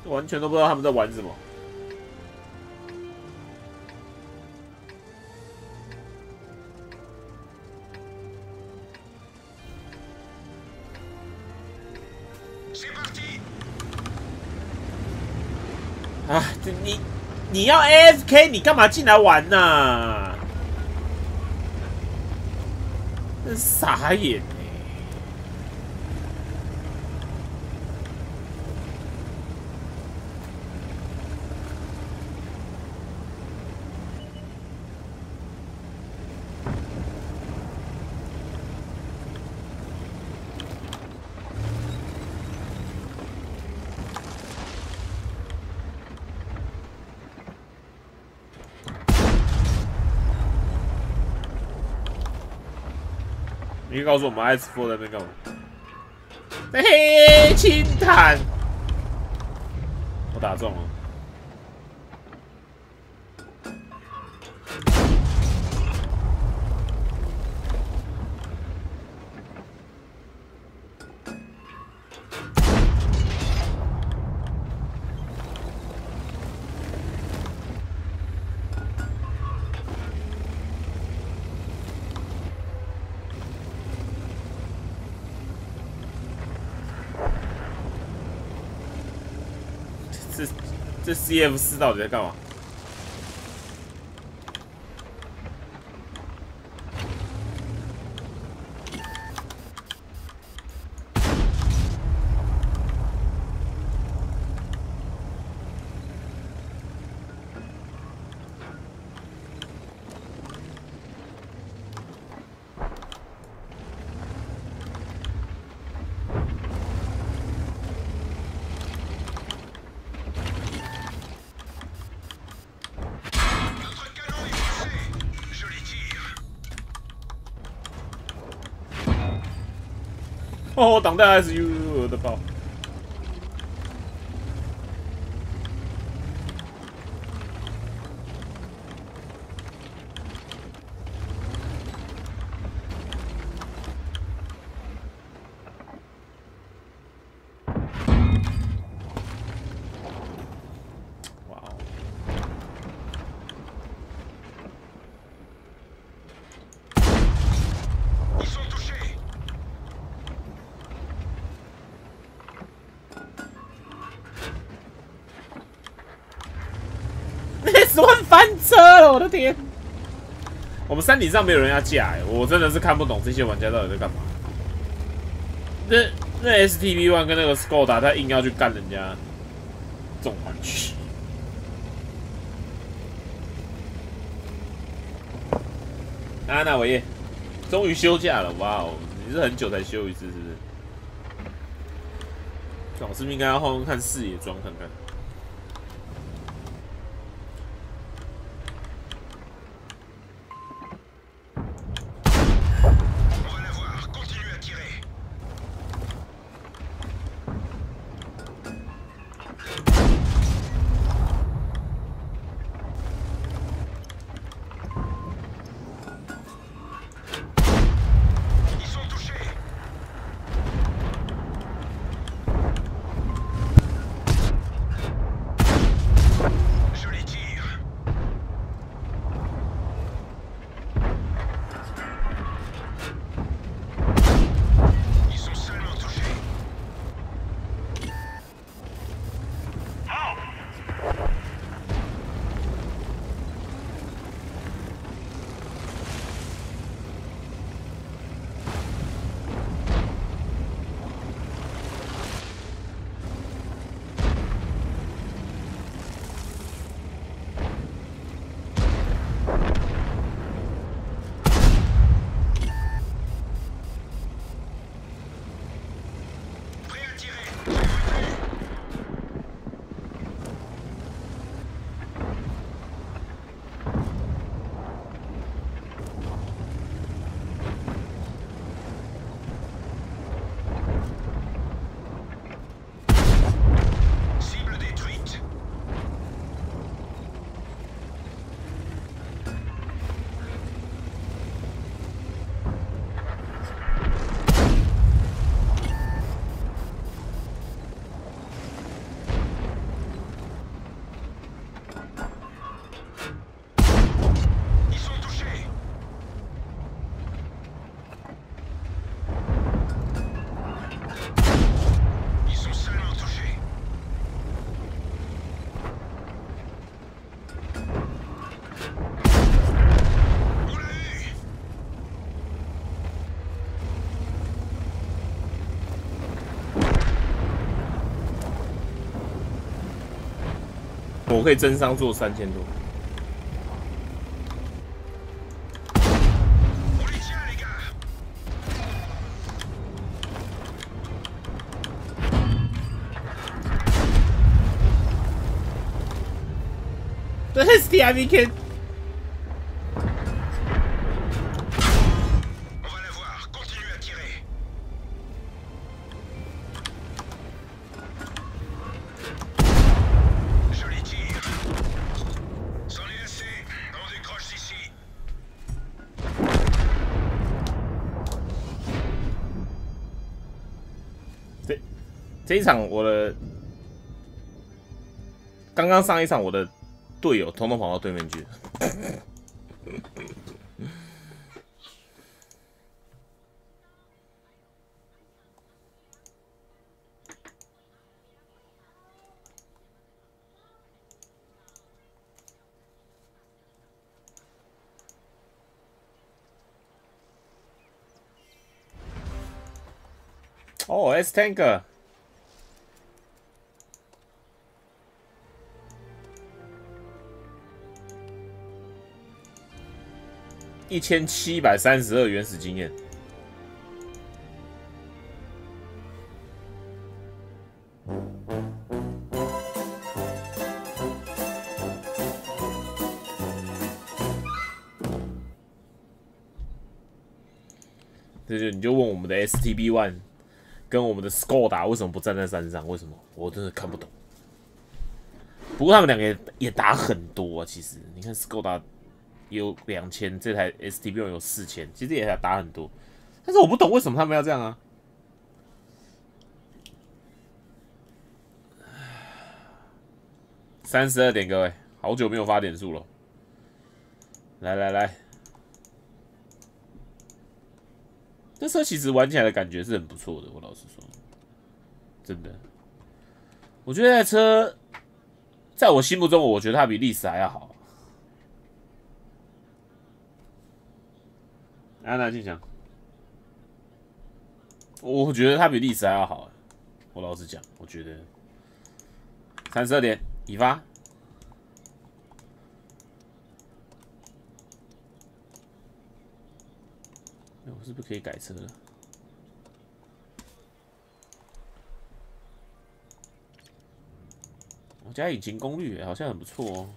完全都不知道他们在玩什么。啊，你要 AFK， 你干嘛进来玩呢、啊？真傻眼哎！你可以告诉我们 S4 在那边干嘛？嘿，轻弹，我打中了。这 CF4 到底在干嘛？哦，挡弹 SU 我的爆！哇哦！S1翻车了，我的天！我们山顶上没有人要架哎，我真的是看不懂这些玩家到底在干嘛。那 STV1 跟那个 Skoda 他硬要去干人家这种玩具。啊，那伟业终于休假了，哇哦！你是很久才休一次，是不是？我是不是应该要换看视野装看看？ 我可以增伤做3000多。这是 STIVK。这一场我的刚刚上一场我的队友统统跑到对面去了。哦 ，S Tank。1732原始经验，这就你就问我们的 STB One 跟我们的 Skoda 为什么不站在山上？为什么？我真的看不懂。不过他们两个也打很多啊，其实你看 Skoda。有2000，这台 STB 有4000，其实也打很多，但是我不懂为什么他们要这样啊！32点，各位，好久没有发点数了，来，这车其实玩起来的感觉是很不错的，我老实说，真的，我觉得这台车在我心目中，我觉得它比历史还要好。安娜进讲，我觉得它比历史还要好。我老实讲，我觉得32点已发。我是不是可以改车了？我家引擎功率好像很不错哦。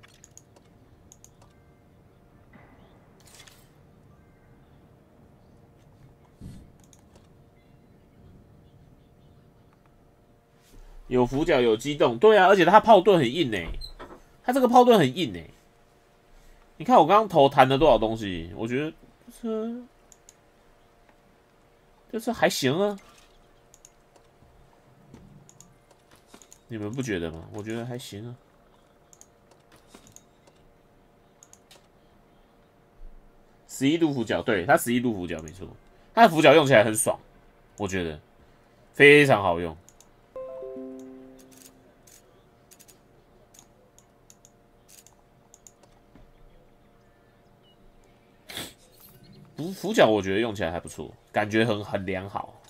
有俯角，有机动，对啊，而且它炮盾很硬它这个炮盾很硬你看我刚刚头弹了多少东西，我觉得这还行啊，你们不觉得吗？我觉得还行啊。11度俯角，对，它11度俯角没错，它的俯角用起来很爽，我觉得非常好用。俯角我觉得用起来还不错，感觉很良好。